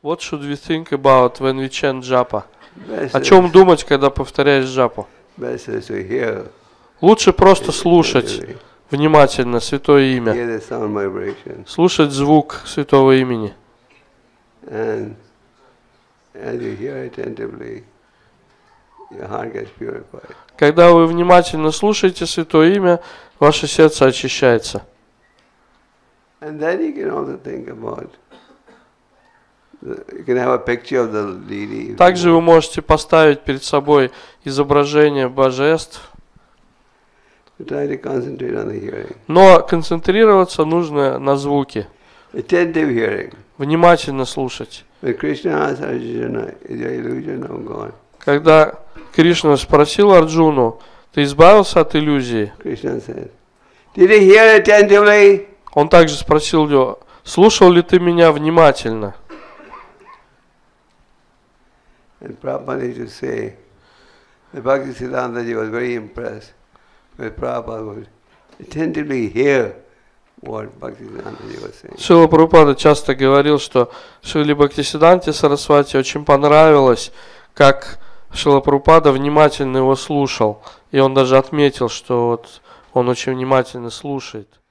What should we think about when we chant japa? Best О чем думать, когда повторяешь джапу? best is to hear, Лучше просто слушать внимательно Святое Имя, hear the sound vibration, слушать звук Святого Имени. and as you hear attentively, your heart gets purified. Когда вы внимательно слушаете Святое Имя, ваше сердце очищается. And then you can also think about, you can have a picture of the deity. Также вы можете поставить перед собой изображение божеств, Try to concentrate on the hearing. но концентрироваться нужно на звуке, Attentive hearing. внимательно слушать. When Krishna asked Arjuna, is your illusion now gone? Когда Кришна спросил Арджуну, ты избавился от иллюзии? Krishna said, did you hear attentively? Он также спросил его, слушал ли ты меня внимательно? And Prabhupada used to say, the Bhaktisiddhantaji was very impressed with Prabhupada would attentively hear what Bhaktisiddhantaji was saying. Шрила Прабхупада часто говорил, что Шриле Бхактисиддханте Сарасвати очень понравилось, как Шрила Прабхупада внимательно его слушал. И он даже отметил, что вот он очень внимательно слушает.